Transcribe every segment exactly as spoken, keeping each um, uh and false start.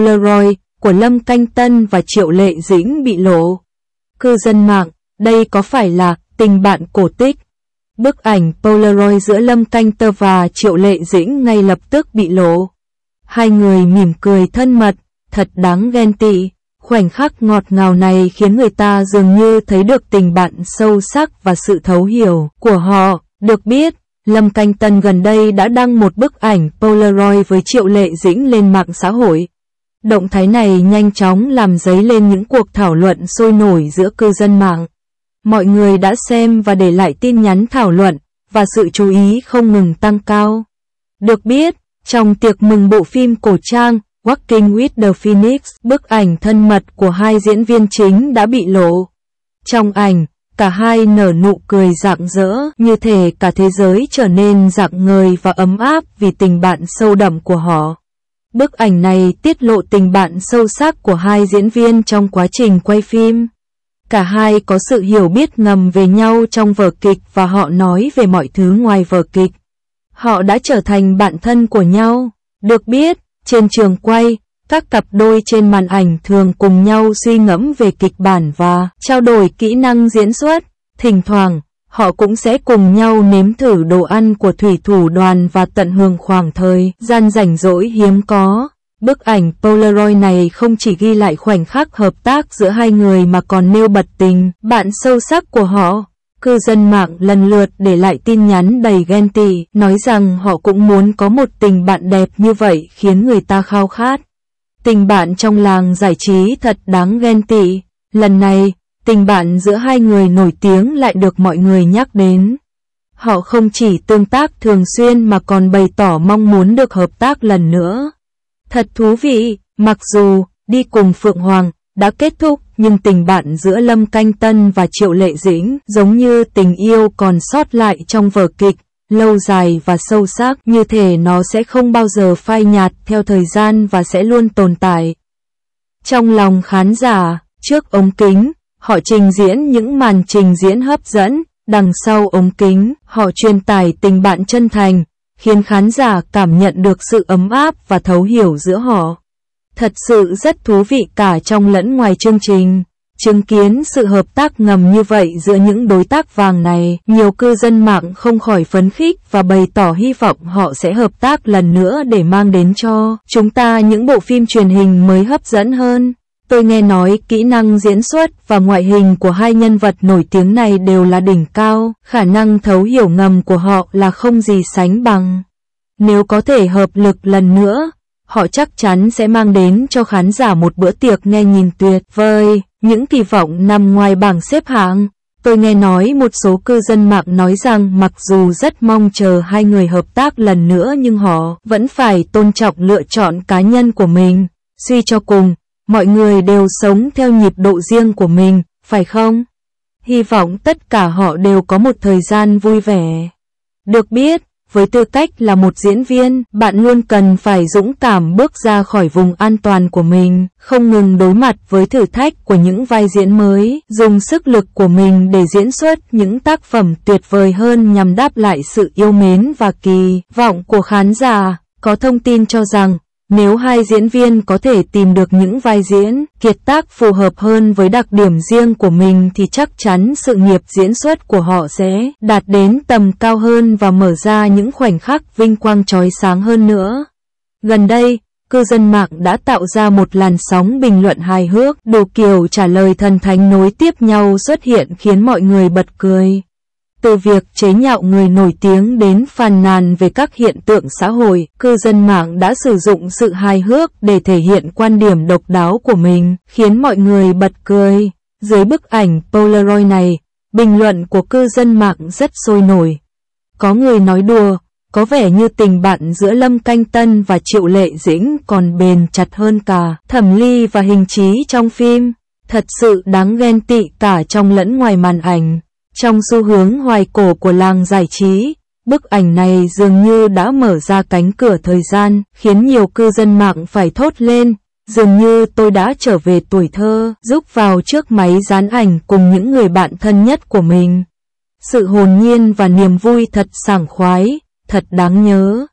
Polaroid của Lâm Canh Tân và Triệu Lệ Dĩnh bị lộ. Cư dân mạng, đây có phải là tình bạn cổ tích? Bức ảnh Polaroid giữa Lâm Canh Tân và Triệu Lệ Dĩnh ngay lập tức bị lộ. Hai người mỉm cười thân mật, thật đáng ghen tị. Khoảnh khắc ngọt ngào này khiến người ta dường như thấy được tình bạn sâu sắc và sự thấu hiểu của họ. Được biết, Lâm Canh Tân gần đây đã đăng một bức ảnh Polaroid với Triệu Lệ Dĩnh lên mạng xã hội. Động thái này nhanh chóng làm dấy lên những cuộc thảo luận sôi nổi giữa cư dân mạng. Mọi người đã xem và để lại tin nhắn thảo luận, và sự chú ý không ngừng tăng cao. Được biết, trong tiệc mừng bộ phim cổ trang Walking with the Phoenix, bức ảnh thân mật của hai diễn viên chính đã bị lộ. Trong ảnh, cả hai nở nụ cười rạng rỡ, như thể cả thế giới trở nên rạng ngời và ấm áp vì tình bạn sâu đậm của họ. Bức ảnh này tiết lộ tình bạn sâu sắc của hai diễn viên trong quá trình quay phim. Cả hai có sự hiểu biết ngầm về nhau trong vở kịch và họ nói về mọi thứ ngoài vở kịch. Họ đã trở thành bạn thân của nhau. Được biết, trên trường quay, các cặp đôi trên màn ảnh thường cùng nhau suy ngẫm về kịch bản và trao đổi kỹ năng diễn xuất. Thỉnh thoảng, họ cũng sẽ cùng nhau nếm thử đồ ăn của thủy thủ đoàn và tận hưởng khoảng thời gian rảnh rỗi hiếm có. Bức ảnh Polaroid này không chỉ ghi lại khoảnh khắc hợp tác giữa hai người mà còn nêu bật tình bạn sâu sắc của họ. Cư dân mạng lần lượt để lại tin nhắn đầy ghen tị, nói rằng họ cũng muốn có một tình bạn đẹp như vậy khiến người ta khao khát. Tình bạn trong làng giải trí thật đáng ghen tị. Lần này, tình bạn giữa hai người nổi tiếng lại được mọi người nhắc đến. Họ không chỉ tương tác thường xuyên mà còn bày tỏ mong muốn được hợp tác lần nữa. Thật thú vị, mặc dù Đi Cùng Phượng Hoàng đã kết thúc, nhưng tình bạn giữa Lâm Canh Tân và Triệu Lệ Dĩnh giống như tình yêu còn sót lại trong vở kịch, lâu dài và sâu sắc, như thể nó sẽ không bao giờ phai nhạt theo thời gian và sẽ luôn tồn tại trong lòng khán giả. Trước ống kính, họ trình diễn những màn trình diễn hấp dẫn, đằng sau ống kính, họ truyền tải tình bạn chân thành, khiến khán giả cảm nhận được sự ấm áp và thấu hiểu giữa họ. Thật sự rất thú vị cả trong lẫn ngoài chương trình. Chứng kiến sự hợp tác ngầm như vậy giữa những đối tác vàng này, nhiều cư dân mạng không khỏi phấn khích và bày tỏ hy vọng họ sẽ hợp tác lần nữa để mang đến cho chúng ta những bộ phim truyền hình mới hấp dẫn hơn. Tôi nghe nói kỹ năng diễn xuất và ngoại hình của hai nhân vật nổi tiếng này đều là đỉnh cao, khả năng thấu hiểu ngầm của họ là không gì sánh bằng. Nếu có thể hợp lực lần nữa, họ chắc chắn sẽ mang đến cho khán giả một bữa tiệc nghe nhìn tuyệt vời. Những kỳ vọng nằm ngoài bảng xếp hạng. Tôi nghe nói một số cư dân mạng nói rằng mặc dù rất mong chờ hai người hợp tác lần nữa nhưng họ vẫn phải tôn trọng lựa chọn cá nhân của mình. Suy cho cùng, mọi người đều sống theo nhịp độ riêng của mình, phải không? Hy vọng tất cả họ đều có một thời gian vui vẻ. Được biết, với tư cách là một diễn viên, bạn luôn cần phải dũng cảm bước ra khỏi vùng an toàn của mình, không ngừng đối mặt với thử thách của những vai diễn mới, dùng sức lực của mình để diễn xuất những tác phẩm tuyệt vời hơn nhằm đáp lại sự yêu mến và kỳ vọng của khán giả. Có thông tin cho rằng, nếu hai diễn viên có thể tìm được những vai diễn, kiệt tác phù hợp hơn với đặc điểm riêng của mình thì chắc chắn sự nghiệp diễn xuất của họ sẽ đạt đến tầm cao hơn và mở ra những khoảnh khắc vinh quang chói sáng hơn nữa. Gần đây, cư dân mạng đã tạo ra một làn sóng bình luận hài hước, đủ kiểu trả lời thần thánh nối tiếp nhau xuất hiện khiến mọi người bật cười. Từ việc chế nhạo người nổi tiếng đến phàn nàn về các hiện tượng xã hội, cư dân mạng đã sử dụng sự hài hước để thể hiện quan điểm độc đáo của mình, khiến mọi người bật cười. Dưới bức ảnh Polaroid này, bình luận của cư dân mạng rất sôi nổi. Có người nói đùa, có vẻ như tình bạn giữa Lâm Canh Tân và Triệu Lệ Dĩnh còn bền chặt hơn cả Thẩm Ly và Hình Trí trong phim. Thật sự đáng ghen tị cả trong lẫn ngoài màn ảnh. Trong xu hướng hoài cổ của làng giải trí, bức ảnh này dường như đã mở ra cánh cửa thời gian, khiến nhiều cư dân mạng phải thốt lên, dường như tôi đã trở về tuổi thơ, giúp vào trước máy dán ảnh cùng những người bạn thân nhất của mình. Sự hồn nhiên và niềm vui thật sảng khoái, thật đáng nhớ.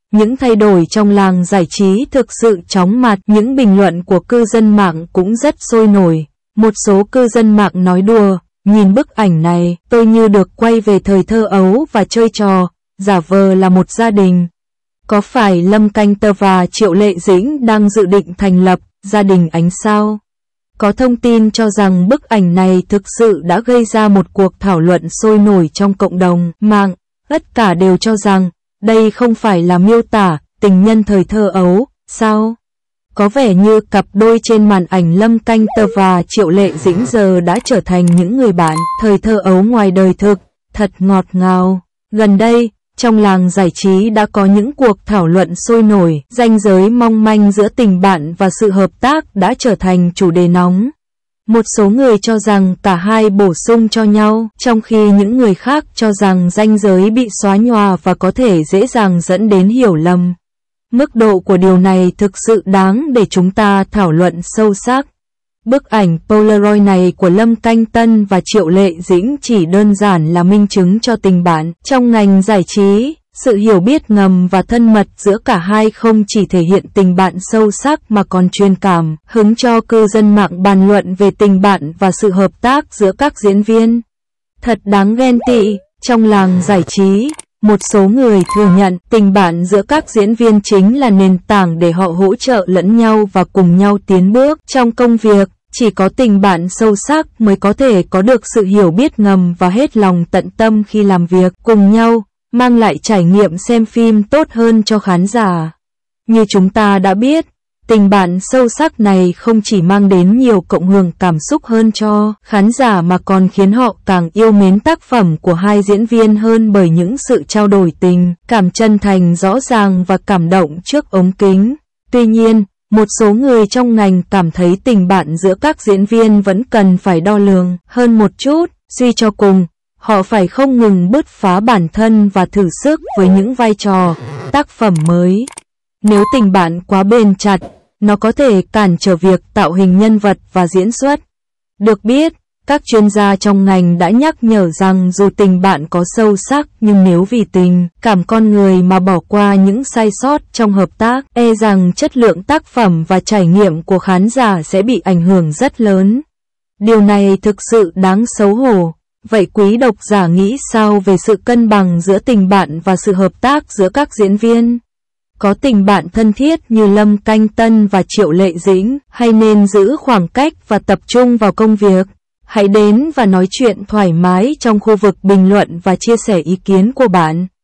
Những thay đổi trong làng giải trí thực sự chóng mặt, những bình luận của cư dân mạng cũng rất sôi nổi. Một số cư dân mạng nói đùa, nhìn bức ảnh này, tôi như được quay về thời thơ ấu và chơi trò, giả vờ là một gia đình. Có phải Lâm Canh Tơ và Triệu Lệ Dĩnh đang dự định thành lập gia đình Ánh Sao? Có thông tin cho rằng bức ảnh này thực sự đã gây ra một cuộc thảo luận sôi nổi trong cộng đồng mạng. Tất cả đều cho rằng, đây không phải là miêu tả tình nhân thời thơ ấu, sao? Có vẻ như cặp đôi trên màn ảnh Lâm Canh Tơ và Triệu Lệ Dĩnh giờ đã trở thành những người bạn thời thơ ấu ngoài đời thực, thật ngọt ngào. Gần đây, trong làng giải trí đã có những cuộc thảo luận sôi nổi, ranh giới mong manh giữa tình bạn và sự hợp tác đã trở thành chủ đề nóng. Một số người cho rằng cả hai bổ sung cho nhau, trong khi những người khác cho rằng ranh giới bị xóa nhòa và có thể dễ dàng dẫn đến hiểu lầm. Mức độ của điều này thực sự đáng để chúng ta thảo luận sâu sắc. Bức ảnh Polaroid này của Lâm Canh Tân và Triệu Lệ Dĩnh chỉ đơn giản là minh chứng cho tình bạn trong ngành giải trí. Sự hiểu biết ngầm và thân mật giữa cả hai không chỉ thể hiện tình bạn sâu sắc mà còn truyền cảm hứng cho cư dân mạng bàn luận về tình bạn và sự hợp tác giữa các diễn viên. Thật đáng ghen tị, trong làng giải trí, một số người thừa nhận tình bạn giữa các diễn viên chính là nền tảng để họ hỗ trợ lẫn nhau và cùng nhau tiến bước trong công việc. Chỉ có tình bạn sâu sắc mới có thể có được sự hiểu biết ngầm và hết lòng tận tâm khi làm việc cùng nhau, mang lại trải nghiệm xem phim tốt hơn cho khán giả. Như chúng ta đã biết, tình bạn sâu sắc này không chỉ mang đến nhiều cộng hưởng cảm xúc hơn cho khán giả mà còn khiến họ càng yêu mến tác phẩm của hai diễn viên hơn bởi những sự trao đổi tình cảm chân thành rõ ràng và cảm động trước ống kính. Tuy nhiên, một số người trong ngành cảm thấy tình bạn giữa các diễn viên vẫn cần phải đo lường hơn một chút, suy cho cùng, họ phải không ngừng bứt phá bản thân và thử sức với những vai trò, tác phẩm mới. Nếu tình bạn quá bền chặt, nó có thể cản trở việc tạo hình nhân vật và diễn xuất. Được biết, các chuyên gia trong ngành đã nhắc nhở rằng dù tình bạn có sâu sắc nhưng nếu vì tình cảm con người mà bỏ qua những sai sót trong hợp tác, e rằng chất lượng tác phẩm và trải nghiệm của khán giả sẽ bị ảnh hưởng rất lớn. Điều này thực sự đáng xấu hổ. Vậy quý độc giả nghĩ sao về sự cân bằng giữa tình bạn và sự hợp tác giữa các diễn viên? Có tình bạn thân thiết như Lâm Canh Tân và Triệu Lệ Dĩnh, hay nên giữ khoảng cách và tập trung vào công việc? Hãy đến và nói chuyện thoải mái trong khu vực bình luận và chia sẻ ý kiến của bạn.